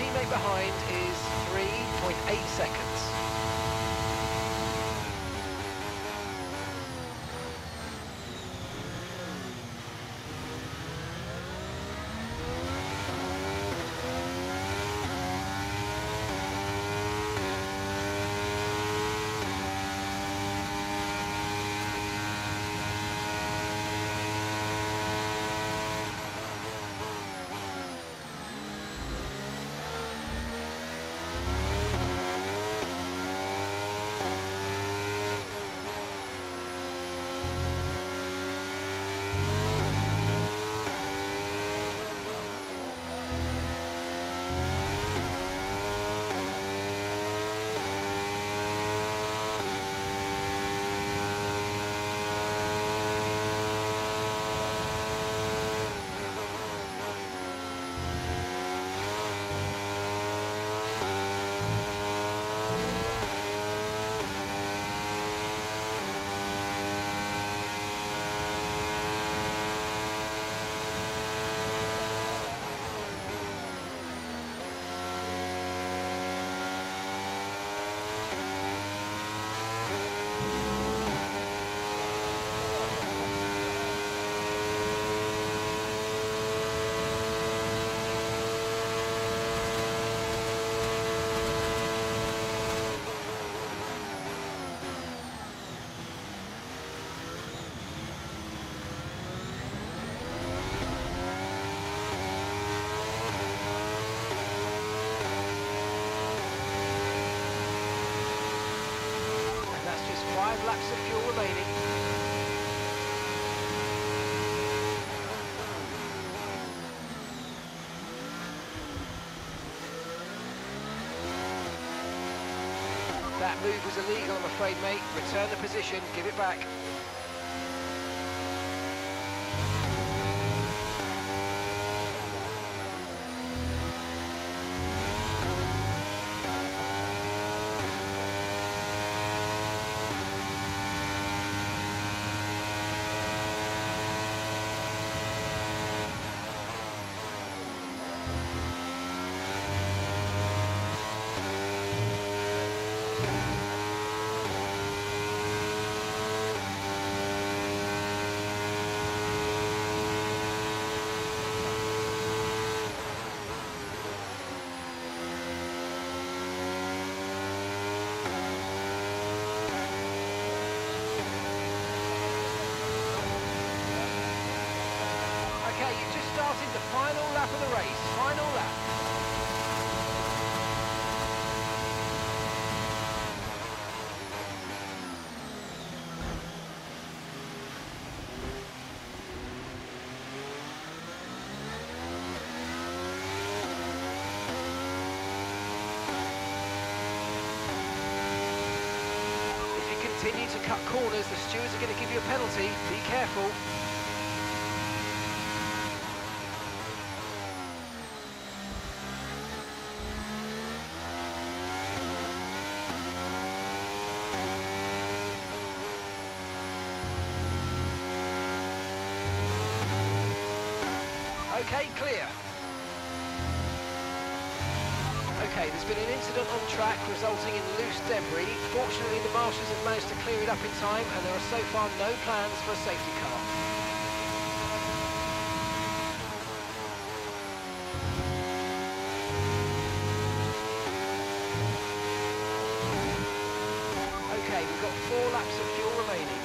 teammate behind is 3.8 seconds. That's just 5 laps of fuel remaining. That move was illegal, I'm afraid, mate. Return the position, give it back. Okay, you've just started the final lap of the race. Final lap. If you continue to cut corners, the stewards are going to give you a penalty. Be careful. Okay, clear. Okay, there's been an incident on track resulting in loose debris. Fortunately, the marshals have managed to clear it up in time, and there are so far no plans for a safety car. Okay, we've got 4 laps of fuel remaining.